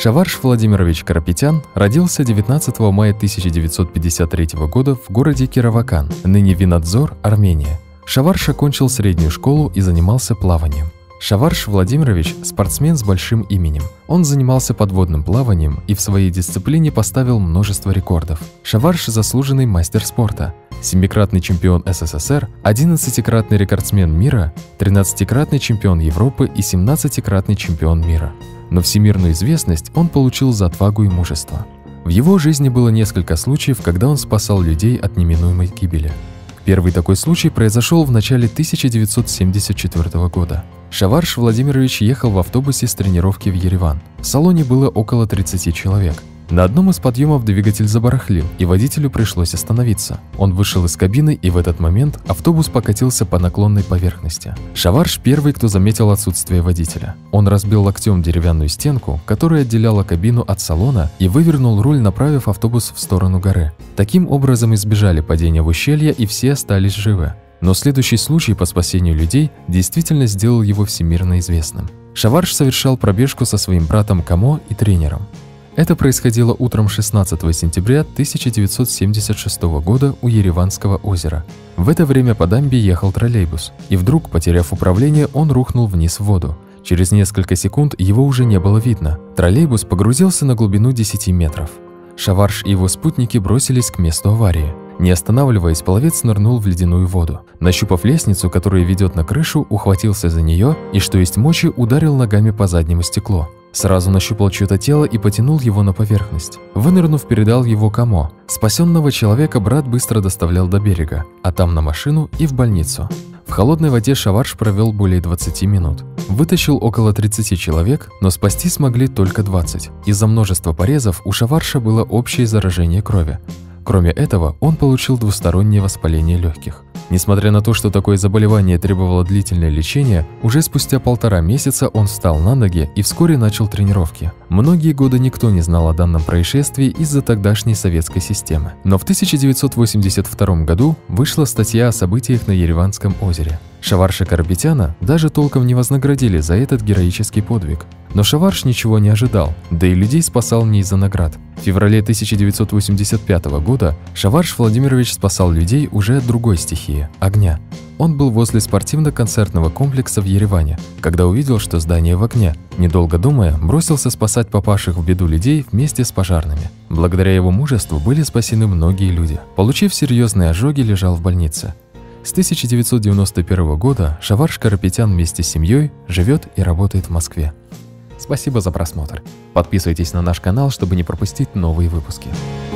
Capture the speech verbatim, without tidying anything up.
Шаварш Владимирович Карапетян родился девятнадцатого мая тысяча девятьсот пятьдесят третьего года в городе Кировакан, ныне Винадзор, Армения. Шаварш окончил среднюю школу и занимался плаванием. Шаварш Владимирович – спортсмен с большим именем. Он занимался подводным плаванием и в своей дисциплине поставил множество рекордов. Шаварш – заслуженный мастер спорта, семикратный чемпион СССР, одиннадцатикратный рекордсмен мира, тринадцатикратный чемпион Европы и семнадцатикратный чемпион мира. Но всемирную известность он получил за отвагу и мужество. В его жизни было несколько случаев, когда он спасал людей от неминуемой гибели. Первый такой случай произошел в начале тысяча девятьсот семьдесят четвёртого года. Шаварш Владимирович ехал в автобусе с тренировки в Ереван. В салоне было около тридцати человек. На одном из подъемов двигатель забарахлил, и водителю пришлось остановиться. Он вышел из кабины, и в этот момент автобус покатился по наклонной поверхности. Шаварш первый, кто заметил отсутствие водителя. Он разбил локтем деревянную стенку, которая отделяла кабину от салона, и вывернул руль, направив автобус в сторону горы. Таким образом избежали падения в ущелье, и все остались живы. Но следующий случай по спасению людей действительно сделал его всемирно известным. Шаварш совершал пробежку со своим братом Камо и тренером. Это происходило утром шестнадцатого сентября тысяча девятьсот семьдесят шестого года у Ереванского озера. В это время по дамбе ехал троллейбус, и вдруг, потеряв управление, он рухнул вниз в воду. Через несколько секунд его уже не было видно. Троллейбус погрузился на глубину десяти метров. Шаварш и его спутники бросились к месту аварии. Не останавливаясь, пловец нырнул в ледяную воду. Нащупав лестницу, которая ведет на крышу, ухватился за нее и, что есть мочи, ударил ногами по заднему стеклу. Сразу нащупал чье-то тело и потянул его на поверхность. Вынырнув, передал его Камо. Спасенного человека брат быстро доставлял до берега, а там на машину и в больницу. В холодной воде Шаварш провел более двадцати минут. Вытащил около тридцати человек, но спасти смогли только двадцать. Из-за множества порезов у Шаварша было общее заражение крови. Кроме этого, он получил двустороннее воспаление легких. Несмотря на то, что такое заболевание требовало длительное лечение, уже спустя полтора месяца он встал на ноги и вскоре начал тренировки. Многие годы никто не знал о данном происшествии из-за тогдашней советской системы. Но в тысяча девятьсот восемьдесят втором году вышла статья о событиях на Ереванском озере. Шаварша Карапетяна даже толком не вознаградили за этот героический подвиг. Но Шаварш ничего не ожидал, да и людей спасал не из-за наград. В феврале тысяча девятьсот восемьдесят пятого года Шаварш Владимирович спасал людей уже от другой стихии – огня. Он был возле спортивно-концертного комплекса в Ереване, когда увидел, что здание в огне. Недолго думая, бросился спасать попавших в беду людей вместе с пожарными. Благодаря его мужеству были спасены многие люди. Получив серьезные ожоги, лежал в больнице. С тысяча девятьсот девяносто первого года Шаварш Карапетян вместе с семьей живет и работает в Москве. Спасибо за просмотр. Подписывайтесь на наш канал, чтобы не пропустить новые выпуски.